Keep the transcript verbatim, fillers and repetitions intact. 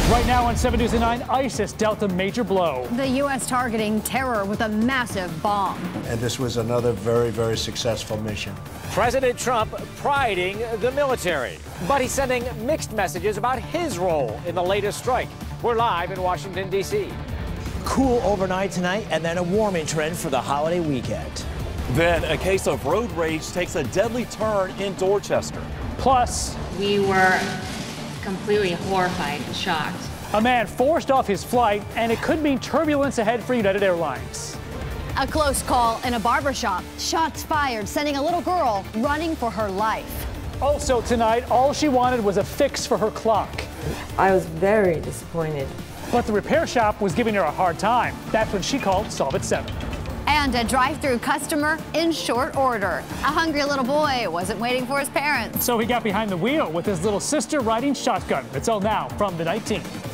Right now on seven News at nine, ISIS dealt a major blow. The U S targeting terror with a massive bomb. And this was another very, very successful mission. President Trump priding the military, but he's sending mixed messages about his role in the latest strike. We're live in Washington, D C Cool overnight tonight, and then a warming trend for the holiday weekend. Then a case of road rage takes a deadly turn in Dorchester. Plus, we were completely horrified and shocked. A man forced off his flight, and it could mean turbulence ahead for United Airlines. A close call in a barbershop. Shots fired, sending a little girl running for her life. Also tonight, all she wanted was a fix for her clock. I was very disappointed. But the repair shop was giving her a hard time. That's when she called Solve at seven. And a drive-through customer in short order. A hungry little boy wasn't waiting for his parents. So he got behind the wheel with his little sister riding shotgun. It's all now from the nineteen.